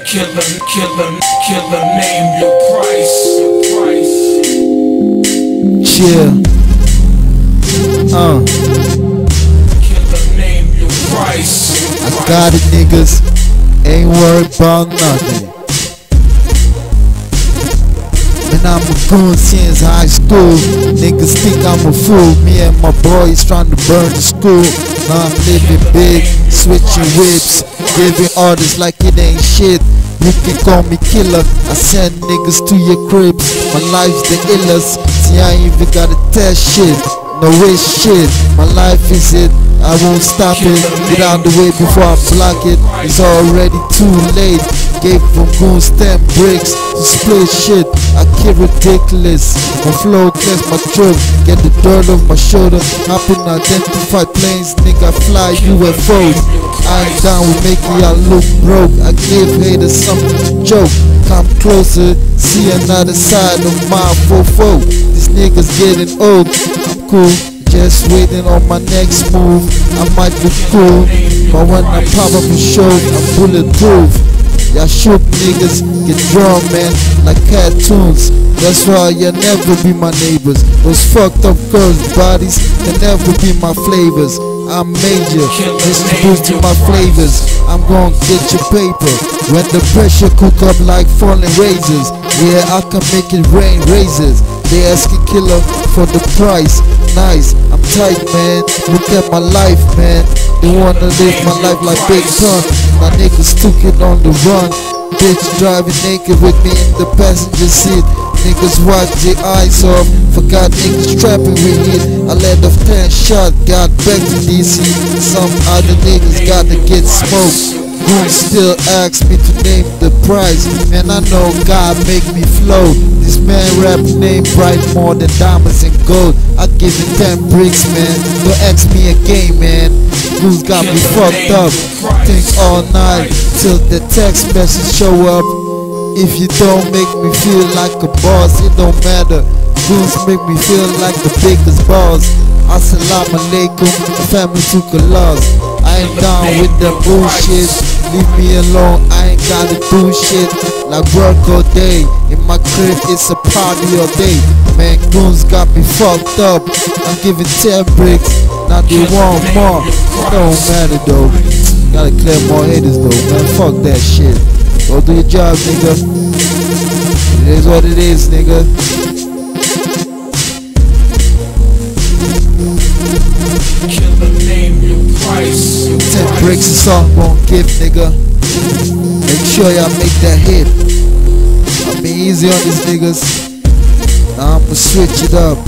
Killer name Lil Price. Chill. Killer name Lil Price. I got it, niggas. Ain't worried about nothing. And I'm a goon since high school. Niggas think I'm a fool. Me and my boys trying to burn the school. Now I'm living big, switching whips, giving orders like it ain't shit. You can call me killer. I send niggas to your cribs. My life's the illest. See, I ain't even gotta test shit. No wish shit. My life is it. I won't stop it. Get out the way before I block it. It's already too late. Gave from goons 10 bricks to split shit. I kill ridiculous. My flow clears my throat. Get the dirt off my shoulder. Happen identify planes. Nigga fly UFOs. I ain't down with making y'all look broke. I give haters something to joke. Come closer, see another side of my fofo. These niggas getting old. I'm cool, just waiting on my next move. I might be cool, but when I pop up a show, I'm bulletproof. Y'all shook niggas get drawn, man, like cartoons. That's why you'll never be my neighbors. Those fucked up girls' bodies can never be my flavors. I'm major, distributing my flavors. I'm gonna get your paper when the pressure cook up like falling razors. Yeah, I can make it rain razors. They asking killer for the price. Nice, I'm tight, man. Look at my life, man. They wanna live my life like Big Pun. My niggas took it on the run. Bitch driving naked with me in the passenger seat. Niggas watch their eyes off. Forgot niggas trapping with it. I let off 10 shots, got back to DC. Some other niggas gotta get smoked. Goons still ask me to name the price. Man, I know God make me flow. This man rap name bright more than diamonds and gold. I give it 10 bricks, man. Don't ask me again, man. Goons got me fucked up. Think all night till the text message show up. If you don't make me feel like a boss, it don't matter. Goons make me feel like the biggest boss. Assalamu alaikum, the family took a loss. I ain't down with the bullshit. Leave me alone, I ain't gotta do shit. Like work all day, in my crib it's a party all day. Man, goons got me fucked up. I'm giving 10 bricks, now they want more. It don't matter though. Gotta clear more haters though, man. Fuck that shit. Go do your job, nigga. It is what it is, nigga. Killer name Lil Price. 10 bricks is all I'm gon' give, nigga. Make sure y'all make that hit. I've been easy on these niggas. Now I'ma switch it up.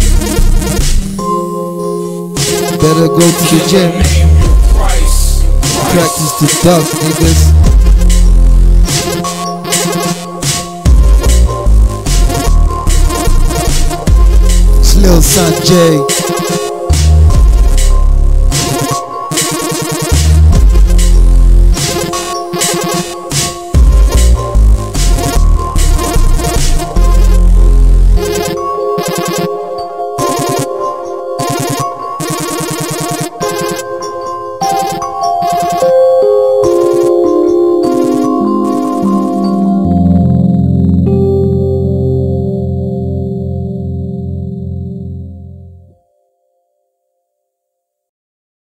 Better go to the gym. Practice the duck, niggas. Lil Sanjay.